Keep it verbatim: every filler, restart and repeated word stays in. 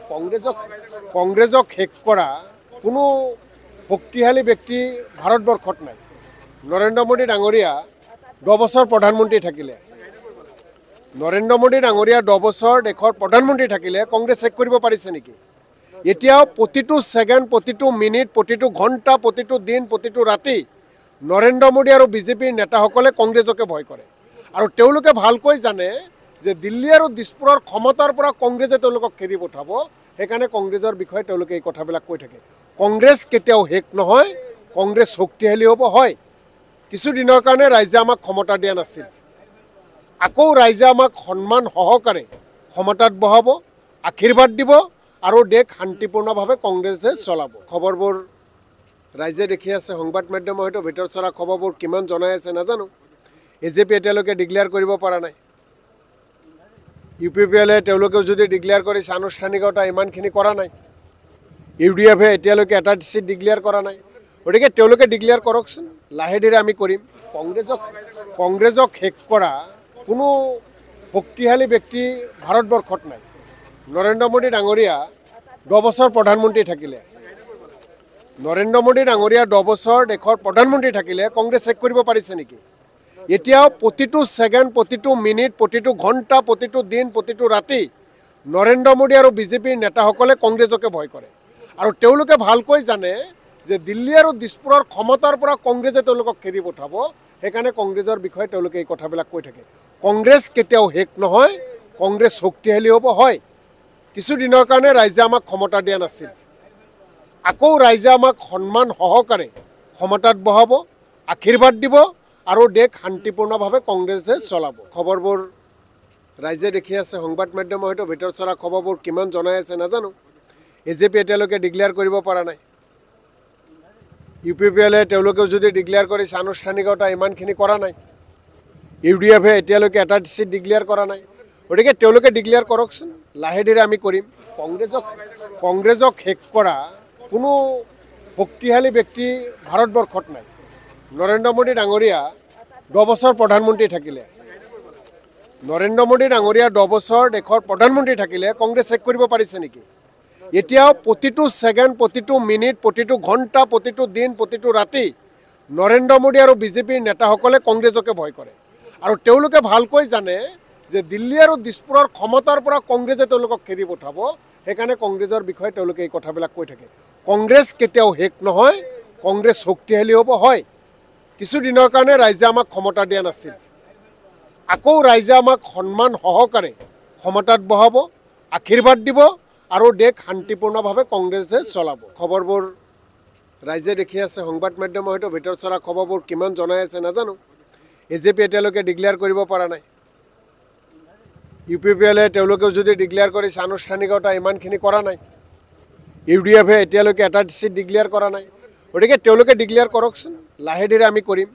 কংগ্ৰেছক কংগ্ৰেছক শেষ কৰা কোনো শক্তিশালী ব্যক্তি ভাৰতবৰ্ষত নাই। নৰেন্দ্ৰ মোদী ডাঙৰীয়া দহ বছৰ প্ৰধানমন্ত্ৰী থাকিলে নৰেন্দ্ৰ মোদী ডাঙৰীয়া দহ বছৰ দেশৰ প্ৰধানমন্ত্ৰী থাকিলে কংগ্ৰেছ শেষ কৰিব পাৰিছে নেকি? এতিয়াও প্ৰতিটো ছেকেণ্ড, প্ৰতিটো মিনিট, প্ৰতিটো ঘণ্টা, প্ৰতিটো দিন, প্ৰতিটো ৰাতি নৰেন্দ্ৰ মোদী আৰু বিজেপিৰ নেতাসকলে কংগ্ৰেছকে ভয় কৰে আৰু তেওঁলোকে ভালকৈ জানে যে দিল্লী আৰু দিছপুৰৰ ক্ষমতাৰ পৰা কংগ্ৰেছে তেওঁলোকক খেদি পঠাব। সেইকাৰণে কংগ্ৰেছৰ বিষয়ে তেওঁলোকে এই কথাবিলাক কৈ থাকে। কংগ্ৰেছ কেতিয়াও শেষ নহয়, কংগ্ৰেছ শক্তিশালী হ'ব। হয়, কিছুদিনৰ কাৰণে ৰাইজে আমাক ক্ষমতা দিয়া নাছিল, আকৌ ৰাইজে আমাক সন্মান সহকাৰে ক্ষমতাত বহাব, আশীৰ্বাদ দিব আৰু দেশ শান্তিপূৰ্ণভাৱে কংগ্ৰেছে চলাব। খবৰবোৰ ৰাইজে দেখি আছে, সংবাদ মাধ্যমৰ হয়তো ভিতৰ চৰা খবৰবোৰ কিমান জনাই আছে নাজানো। এ জে পি এতিয়ালৈকে ডিক্লেয়াৰ কৰিব পৰা নাই। ইউ পি পি এলে তেওঁলোকেও যদি ডিক্লেয়াৰ কৰিছে, আনুষ্ঠানিকতা ইমানখিনি কৰা নাই। ইউ ডি এফে এতিয়ালৈকে এটা চিট ডিক্লেয়াৰ কৰা নাই। গতিকে তেওঁলোকে ডিক্লেয়াৰ কৰকচোন, লাহে ধীৰে আমি কৰিম। কংগ্ৰেছক কংগ্ৰেছক শেষ কৰা কোনো শক্তিশালী ব্যক্তি ভাৰতবৰ্ষত নাই। নৰেন্দ্ৰ মোদী ডাঙৰীয়া দহ বছৰ প্ৰধানমন্ত্ৰী থাকিলে নৰেন্দ্ৰ মোদী ডাঙৰীয়া দহ বছৰ দেশৰ প্ৰধানমন্ত্ৰী থাকিলে কংগ্ৰেছ শেষ কৰিব পাৰিছে নেকি? এতিয়াও প্ৰতিটো ছেকেণ্ড, প্ৰতিটো মিনিট, প্ৰতিটো ঘণ্টা, প্ৰতিটো দিন, প্ৰতিটো ৰাতি নৰেন্দ্ৰ মোদী আৰু বিজেপিৰ নেতাসকলে কংগ্ৰেছকে ভয় কৰে আৰু তেওঁলোকে ভালকৈ জানে যে দিল্লী আৰু দিছপুৰৰ ক্ষমতাৰ পৰা কংগ্ৰেছে তেওঁলোকক খেদি পঠাব। সেইকাৰণে কংগ্ৰেছৰ বিষয়ে তেওঁলোকে এই কথাবিলাক কৈ থাকে। কংগ্ৰেছ কেতিয়াও শেষ নহয়, কংগ্ৰেছ শক্তিশালী হ'ব। হয়, কিছুদিনৰ কাৰণে ৰাইজে আমাক ক্ষমতা দিয়া নাছিল, আকৌ ৰাইজে আমাক সন্মান সহকাৰে ক্ষমতাত বহাব, আশীৰ্বাদ দিব আৰু দেশ শান্তিপূৰ্ণভাৱে কংগ্ৰেছে চলাব। খবৰবোৰ ৰাইজে দেখি আছে, সংবাদ মাধ্যমৰ হয়তো ভিতৰ চৰা খবৰবোৰ কিমান জনাই আছে নাজানো। এ জে পি এতিয়ালৈকে ডিক্লেয়াৰ কৰিব পৰা নাই। ইউ পি পি এলে তেওঁলোকেও যদি ডিক্লেয়াৰ কৰিছে, আনুষ্ঠানিকতা ইমানখিনি কৰা নাই। ইউ ডি এফে এতিয়ালৈকে এটা চিট ডিক্লেয়াৰ কৰা নাই। গতিকে তেওঁলোকে ডিক্লেয়াৰ কৰকচোন, লাহে ধীৰে আমি কৰিম। কংগ্ৰেছক কংগ্ৰেছক শেষ কৰা কোনো শক্তিশালী ব্যক্তি ভাৰতবৰ্ষত নাই। নৰেন্দ্ৰ মোদী ডাঙৰীয়া দহ বছৰ প্ৰধানমন্ত্ৰী থাকিলে নৰেন্দ্ৰ মোদী ডাঙৰীয়া দহ বছৰ দেশৰ প্ৰধানমন্ত্ৰী থাকিলে কংগ্ৰেছ শেষ কৰিব পাৰিছে নেকি? এতিয়াও প্ৰতিটো ছেকেণ্ড, প্ৰতিটো মিনিট, প্ৰতিটো ঘণ্টা, প্ৰতিটো দিন, প্ৰতিটো ৰাতি নৰেন্দ্ৰ মোদী আৰু বিজেপিৰ নেতাসকলে কংগ্ৰেছকে ভয় কৰে আৰু তেওঁলোকে ভালকৈ জানে যে দিল্লী আৰু দিছপুৰৰ ক্ষমতাৰ পৰা কংগ্ৰেছে তেওঁলোকক খেদি পঠাব। সেইকাৰণে কংগ্ৰেছৰ বিষয়ে তেওঁলোকে এই কথাবিলাক কৈ থাকে। কংগ্ৰেছ কেতিয়াও শেষ নহয়, কংগ্ৰেছ শক্তিশালী হ'ব। হয়, কিছুদিনৰ কাৰণে ৰাইজে আমাক ক্ষমতা দিয়া নাছিল, আকৌ ৰাইজে আমাক সন্মান সহকাৰে ক্ষমতাত বহাব, আশীৰ্বাদ দিব আৰু দেশ শান্তিপূৰ্ণভাৱে কংগ্ৰেছে চলাব। খবৰবোৰ ৰাইজে দেখি আছে, সংবাদ মাধ্যমৰ হয়তো ভিতৰ চৰা খবৰবোৰ কিমান জনাই আছে নাজানো। এ জে পি এতিয়ালৈকে ডিক্লেয়াৰ কৰিব পৰা নাই। ইউ পি পি এলে তেওঁলোকেও যদি ডিক্লেয়াৰ কৰিছে, আনুষ্ঠানিকতা ইমানখিনি কৰা নাই। ইউ ডি এফে এতিয়ালৈকে এটা চিট ডিক্লেয়াৰ কৰা নাই। গতিকে তেওঁলোকে ডিক্লেয়াৰ কৰকচোন, লাহে ধীৰে আমি কৰিম।